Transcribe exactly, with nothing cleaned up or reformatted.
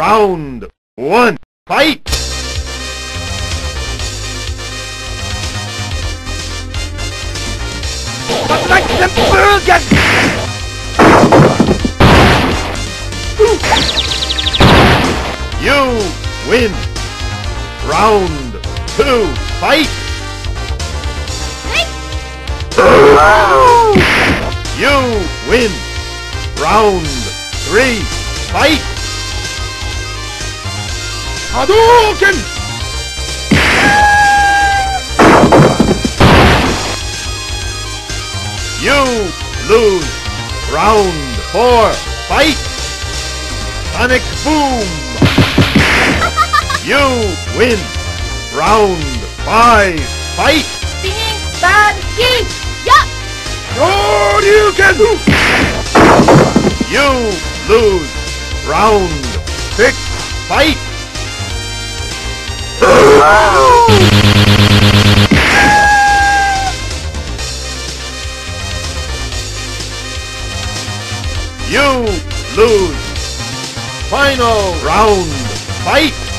Round one, fight! But like the Bergen! You win! Round two, fight! You win! Round three, fight! Hadouken! You lose! Round four, fight! Sonic Boom! You win! Round five, fight! Being bad geek! Yup! Shoryuken! You lose! Round six, fight! You lose! Final round, fight!